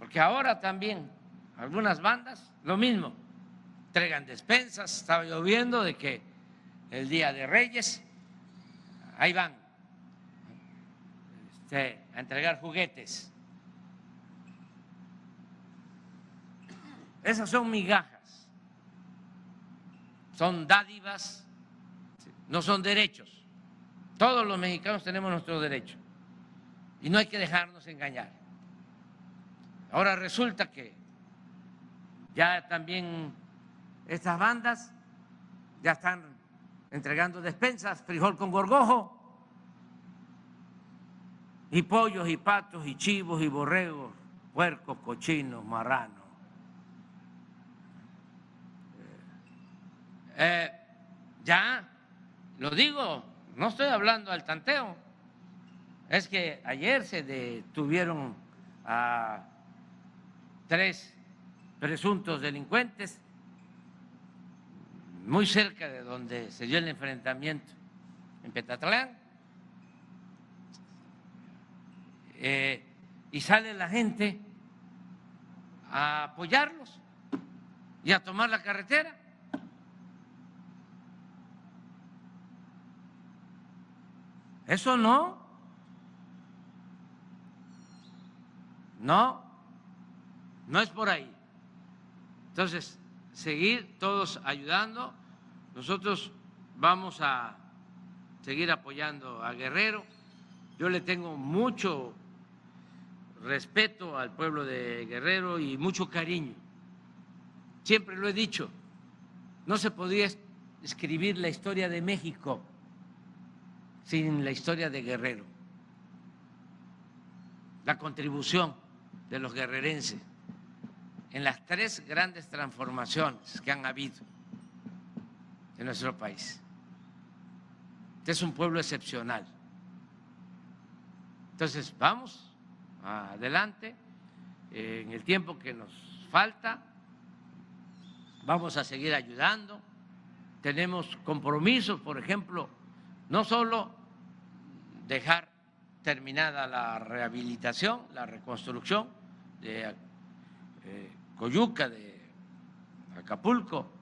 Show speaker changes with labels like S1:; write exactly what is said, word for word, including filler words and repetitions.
S1: Porque ahora también algunas bandas, lo mismo, entregan despensas, estaba lloviendo de que el Día de Reyes, ahí van este, a entregar juguetes. Esas son migajas, son dádivas, no son derechos. Todos los mexicanos tenemos nuestros derechos y no hay que dejarnos engañar. Ahora resulta que ya también estas bandas ya están entregando despensas, frijol con gorgojo, y pollos y patos y chivos y borregos, puercos, cochinos, marranos. Eh, ya, lo digo, no estoy hablando al tanteo, es que ayer se detuvieron a tres presuntos delincuentes muy cerca de donde se dio el enfrentamiento en Petatlán, eh, y sale la gente a apoyarlos y a tomar la carretera. Eso no, no, no es por ahí. Entonces, seguir todos ayudando. Nosotros vamos a seguir apoyando a Guerrero. Yo le tengo mucho respeto al pueblo de Guerrero y mucho cariño. Siempre lo he dicho, no se podía escribir la historia de México sin la historia de Guerrero, la contribución de los guerrerenses en las tres grandes transformaciones que han habido en nuestro país. Este es un pueblo excepcional. Entonces, vamos adelante, eh, en el tiempo que nos falta, vamos a seguir ayudando. Tenemos compromisos, por ejemplo, no solo dejar terminada la rehabilitación, la reconstrucción de eh, Coyuca, de Acapulco,